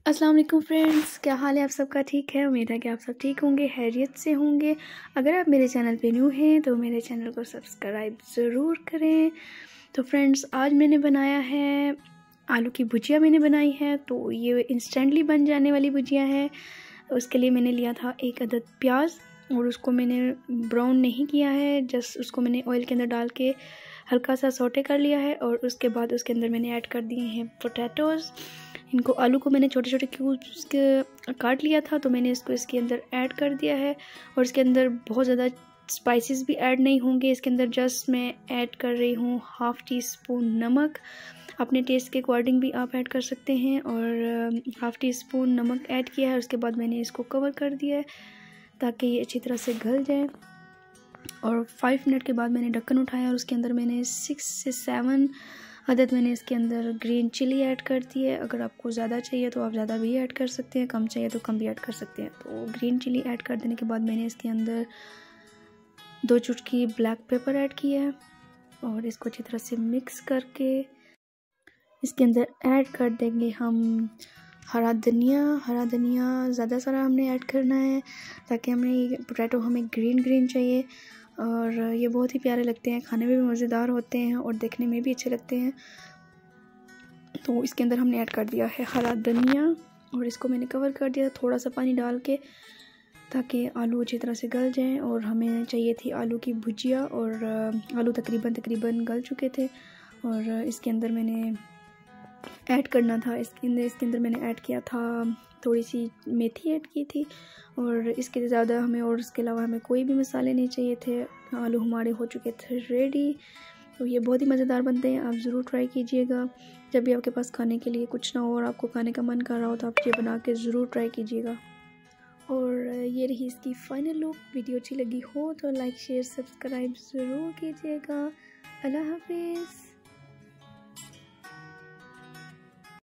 अस्सलाम वालेकुम फ्रेंड्स, क्या हाल है आप सबका? ठीक है, उम्मीद है कि आप सब ठीक होंगे, खैरियत से होंगे। अगर आप मेरे चैनल पे न्यू हैं तो मेरे चैनल को सब्सक्राइब ज़रूर करें। तो फ्रेंड्स, आज मैंने बनाया है आलू की भुजिया मैंने बनाई है। तो ये इंस्टेंटली बन जाने वाली भुजिया है। उसके लिए मैंने लिया था 1 अदद प्याज और उसको मैंने ब्राउन नहीं किया है, जस्ट उसको मैंने ऑयल के अंदर डाल के हल्का सा सौटे कर लिया है। और उसके बाद उसके अंदर मैंने ऐड कर दिए हैं पोटैटोज़। इनको आलू को मैंने छोटे छोटे क्यूब्स के काट लिया था, तो मैंने इसको इसके अंदर ऐड कर दिया है। और इसके अंदर बहुत ज़्यादा स्पाइसेस भी ऐड नहीं होंगे। इसके अंदर जस्ट मैं ऐड कर रही हूँ ½ टी स्पून नमक। अपने टेस्ट के अकॉर्डिंग भी आप ऐड कर सकते हैं। और ½ टी स्पून नमक ऐड किया है। उसके बाद मैंने इसको कवर कर दिया है ताकि ये अच्छी तरह से गल जाए। और 5 मिनट के बाद मैंने ढक्कन उठाया और उसके अंदर मैंने 6 से 7 अदद मैंने इसके अंदर ग्रीन चिली ऐड कर दी है। अगर आपको ज़्यादा चाहिए तो आप ज़्यादा भी ऐड कर सकते हैं, कम चाहिए तो कम भी ऐड कर सकते हैं। तो ग्रीन चिली ऐड कर देने के बाद मैंने इसके अंदर 2 चुटकी ब्लैक पेपर ऐड किया है और इसको अच्छी तरह से मिक्स करके इसके अंदर ऐड कर देंगे हम हरा धनिया ज़्यादा सारा हमने ऐड करना है ताकि हमें पोटैटो हमें ग्रीन चाहिए। और ये बहुत ही प्यारे लगते हैं, खाने में भी मज़ेदार होते हैं और देखने में भी अच्छे लगते हैं। तो इसके अंदर हमने ऐड कर दिया है हरा धनिया और इसको मैंने कवर कर दिया थोड़ा सा पानी डाल के ताकि आलू अच्छी तरह से गल जाएं। और हमें चाहिए थी आलू की भुजिया और आलू तकरीबन गल चुके थे। और इसके अंदर मैंने ऐड करना था, इसके अंदर मैंने ऐड किया था थोड़ी सी मेथी ऐड की थी। और इसके ज़्यादा हमें और इसके अलावा हमें कोई भी मसाले नहीं चाहिए थे। आलू हमारे हो चुके थे रेडी। तो ये बहुत ही मज़ेदार बनते हैं, आप ज़रूर ट्राई कीजिएगा। जब भी आपके पास खाने के लिए कुछ ना हो और आपको खाने का मन कर रहा हो तो आप ये बना के ज़रूर ट्राई कीजिएगा। और ये रही इसकी फ़ाइनल लुक। वीडियो अच्छी लगी हो तो लाइक शेयर सब्सक्राइब ज़रूर कीजिएगा। अल्लाह हाफिज़।